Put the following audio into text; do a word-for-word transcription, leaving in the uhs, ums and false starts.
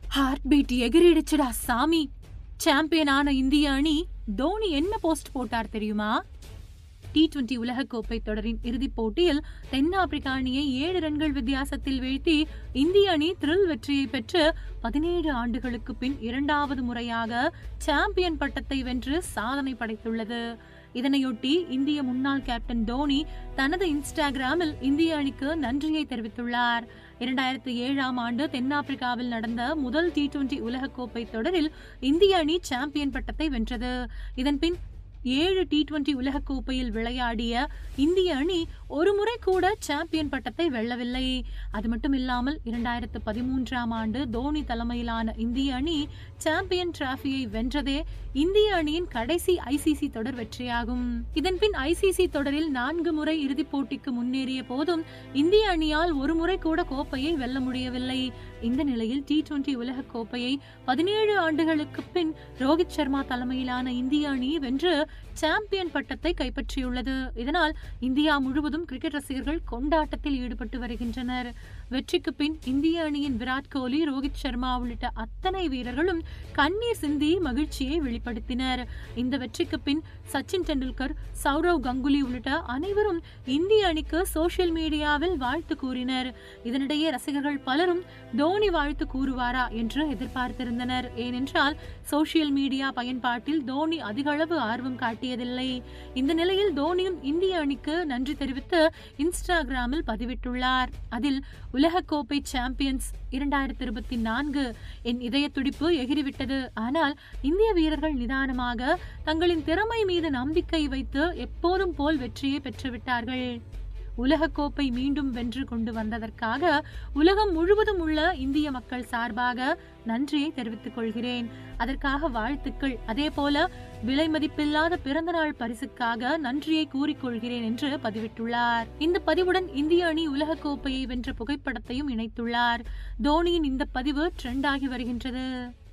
Heart beat எகிரிடுச்சுடா சாமி. Champion ஆன இந்திய அணி தோனி என்ன போஸ்ட் போட்டார் தெரியுமா? டி டுவெண்டி உலகக்கோப்பை தொடரின் இறுதிப் போட்டியில் தென்னாப்பிரிக்கா அணியை ஏழு ரன்கள் வித்தியாசத்தில் வீழ்த்தி இந்திய அணி த்ரில் வெற்றியை பெற்று பதினேழு ஆண்டுகளுக்கு பின் இரண்டாவது முறையாக சாம்பியன் பட்டத்தை வென்று சாதனை படைத்துள்ளது. இதனையொட்டி இந்திய முன்னாள் கேப்டன் தோனி தனது இன்ஸ்டாகிராமில் இந்திய அணிக்கு நன்றியை தெரிவித்துள்ளார். இரண்டாயிரத்தி ஏழாம் ஆண்டு தென்னாப்பிரிக்காவில் நடந்த முதல் டி டுவெண்டி உலகக்கோப்பை தொடரில் இந்திய அணி சாம்பியன் பட்டத்தை வென்றது. இதன்பின் ஏழு டி டுவெண்டி உலகக்கோப்பையில் விளையாடிய இந்திய அணி ஒரு முறை கூட சாம்பியன் பட்டத்தை வெல்லவில்லை. அது மட்டும் இல்லாமல் இரண்டாயிரத்து பதிமூன்றாம் ஆண்டு தோனி தலைமையிலான இந்திய அணி சாம்பியன் டிராபியை வென்றதே இந்திய அணியின் கடைசி ஐசிசி தொடர் வெற்றியாகும். இதன்பின் ஐசிசி தொடரில் நான்கு முறை இறுதிப் போட்டிக்கு முன்னேறிய போதும் இந்திய அணியால் ஒரு முறை கூட கோப்பையை வெல்ல முடியவில்லை. இந்த நிலையில் டி டுவெண்டி உலக கோப்பையை பதினேழு ஆண்டுகளுக்கு பின் ரோஹித் சர்மா தலைமையிலான இந்திய அணி வென்று சாம்பியன் பட்டத்தை கைப்பற்றியுள்ளது. இதனால் இந்தியா முழுவதும் கிரிக்கெட் ரசிகர்கள் கொண்டாட்டத்தில் ஈடுபட்டு வருகின்றனர். வெற்றிக்கு பின் இந்திய அணியின் விராட் கோலி, ரோஹித் சர்மா உள்ளிட்ட அத்தனை வீரர்களும் கண்ணீர் சிந்தி மகிழ்ச்சியை வெளிப்படுத்தினர். இந்த வெற்றிக்கு பின் சச்சின் டெண்டுல்கர், சௌரவ் கங்குலி உள்ளிட்ட அனைவரும் இந்திய அணிக்கு சோசியல் மீடியாவில் வாழ்த்து கூறினர். இதனிடையே ரசிகர்கள் பலரும் தோனி வாழ்த்து கூறுவாரா என்று எதிர்பார்த்திருந்தனர். ஏனென்றால் சோசியல் மீடியா பயன்பாட்டில் தோனி அதிகளவு ஆர்வம் காட்டியதில்லை. இந்த நிலையில் தோனியும் இந்திய அணிக்கு நன்றி தெரிவித்து இன்ஸ்டாகிராமில் பதிவிட்டுள்ளார். அதில் உலகக்கோப்பை சாம்பியன்ஸ் இரண்டாயிரத்தி இருபத்தி நான்கு என் இதய துடிப்பு எகிரிவிட்டது. ஆனால் இந்திய வீரர்கள் நிதானமாக தங்களின் திறமை மீது நம்பிக்கை வைத்து எப்போதும் போல் வெற்றியை பெற்றுவிட்டார்கள். உலகக்கோப்பை மீண்டும் வென்று கொண்டு வந்ததற்காக உலகம் முழுவதும் உள்ள இந்திய மக்கள் சார்பாக நன்றியை தெரிவித்துக் கொள்கிறேன். அதற்காக வாழ்த்துக்கள். அதே போல விலை மதிப்பில்லாத பிறந்தநாள் பரிசுக்காக நன்றியை கூறிக்கொள்கிறேன் என்று பதிவிட்டுள்ளார். இந்த பதிவுடன் இந்திய அணி உலகக்கோப்பையை வென்ற புகைப்படத்தையும் இணைத்துள்ளார். தோனியின் இந்த பதிவு ட்ரெண்ட் ஆகி வருகின்றது.